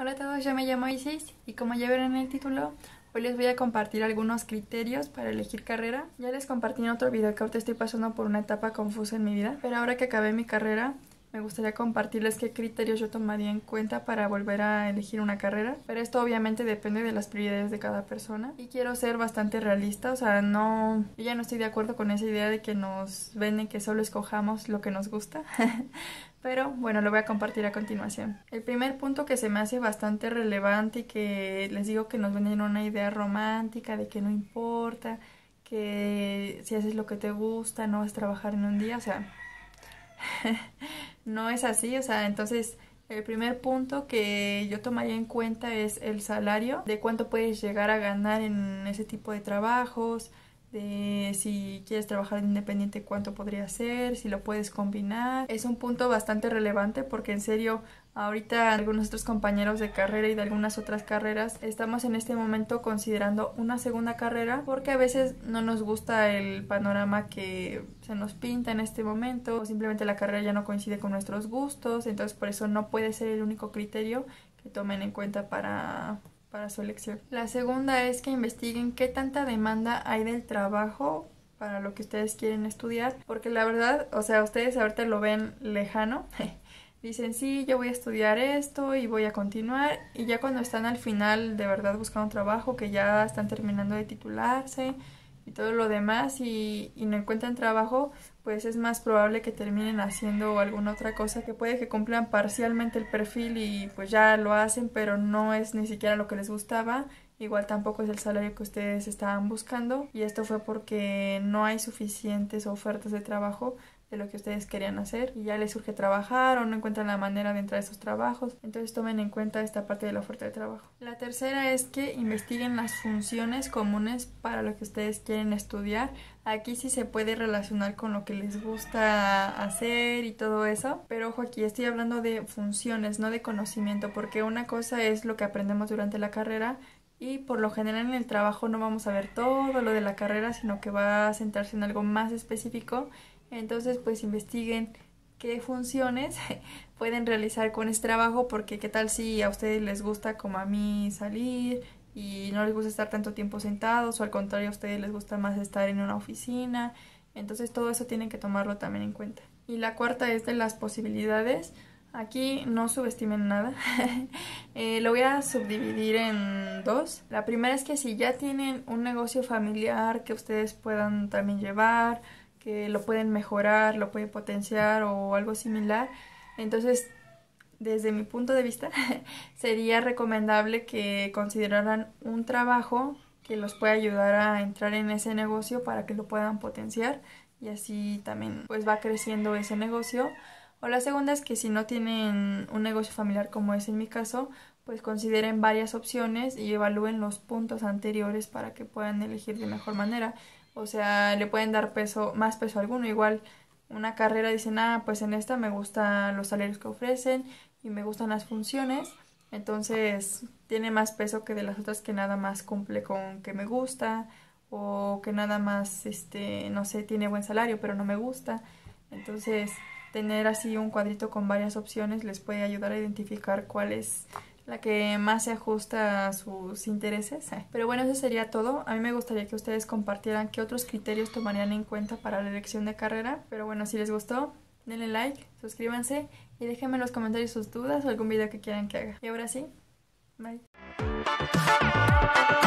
Hola a todos, yo me llamo Isis y como ya vieron en el título, hoy les voy a compartir algunos criterios para elegir carrera. Ya les compartí en otro video que ahorita estoy pasando por una etapa confusa en mi vida, pero ahora que acabé mi carrera, me gustaría compartirles qué criterios yo tomaría en cuenta para volver a elegir una carrera. Pero esto obviamente depende de las prioridades de cada persona. Y quiero ser bastante realista, o sea, yo ya no estoy de acuerdo con esa idea de que nos venden que solo escojamos lo que nos gusta. Pero bueno, lo voy a compartir a continuación. El primer punto que se me hace bastante relevante y que les digo que nos venden una idea romántica de que no importa, que si haces lo que te gusta no vas a trabajar en un día, o sea, no es así, o sea, entonces el primer punto que yo tomaría en cuenta es el salario, de cuánto puedes llegar a ganar en ese tipo de trabajos, de si quieres trabajar independiente cuánto podría ser, si lo puedes combinar. Es un punto bastante relevante porque en serio ahorita algunos otros compañeros de carrera y de algunas otras carreras estamos en este momento considerando una segunda carrera porque a veces no nos gusta el panorama que se nos pinta en este momento o simplemente la carrera ya no coincide con nuestros gustos, entonces por eso no puede ser el único criterio que tomen en cuenta para su elección. La segunda es que investiguen qué tanta demanda hay del trabajo para lo que ustedes quieren estudiar, porque la verdad, o sea, ustedes ahorita lo ven lejano, dicen sí, yo voy a estudiar esto y voy a continuar, y ya cuando están al final de verdad buscando un trabajo, que ya están terminando de titularse y todo lo demás y no encuentran trabajo, pues es más probable que terminen haciendo alguna otra cosa que puede que cumplan parcialmente el perfil y pues ya lo hacen, pero no es ni siquiera lo que les gustaba. Igual tampoco es el salario que ustedes estaban buscando y esto fue porque no hay suficientes ofertas de trabajo de lo que ustedes querían hacer y ya les surge trabajar o no encuentran la manera de entrar a esos trabajos, entonces tomen en cuenta esta parte de la oferta de trabajo. La tercera es que investiguen las funciones comunes para lo que ustedes quieren estudiar. Aquí sí se puede relacionar con lo que les gusta hacer y todo eso, pero ojo, aquí estoy hablando de funciones, no de conocimiento, porque una cosa es lo que aprendemos durante la carrera y por lo general en el trabajo no vamos a ver todo lo de la carrera, sino que va a centrarse en algo más específico. Entonces pues investiguen qué funciones pueden realizar con este trabajo, porque qué tal si a ustedes les gusta como a mí salir y no les gusta estar tanto tiempo sentados, o al contrario a ustedes les gusta más estar en una oficina. Entonces todo eso tienen que tomarlo también en cuenta. Y la cuarta es de las posibilidades. Aquí no subestimen nada. Lo voy a subdividir en dos. La primera es que si ya tienen un negocio familiar que ustedes puedan también llevar, que lo pueden mejorar, lo pueden potenciar o algo similar, entonces desde mi punto de vista sería recomendable que consideraran un trabajo que los pueda ayudar a entrar en ese negocio para que lo puedan potenciar y así también pues va creciendo ese negocio. O la segunda es que si no tienen un negocio familiar como es en mi caso, pues consideren varias opciones y evalúen los puntos anteriores para que puedan elegir de mejor manera. O sea, le pueden dar más peso a alguno. Igual una carrera dicen, pues en esta me gustan los salarios que ofrecen y me gustan las funciones. Entonces tiene más peso que de las otras que nada más cumple con que me gusta o que nada más, no sé, tiene buen salario pero no me gusta. Entonces tener así un cuadrito con varias opciones les puede ayudar a identificar cuál es la que más se ajusta a sus intereses. Pero bueno, eso sería todo. A mí me gustaría que ustedes compartieran qué otros criterios tomarían en cuenta para la elección de carrera. Pero bueno, si les gustó, denle like, suscríbanse y déjenme en los comentarios sus dudas o algún video que quieran que haga. Y ahora sí, bye.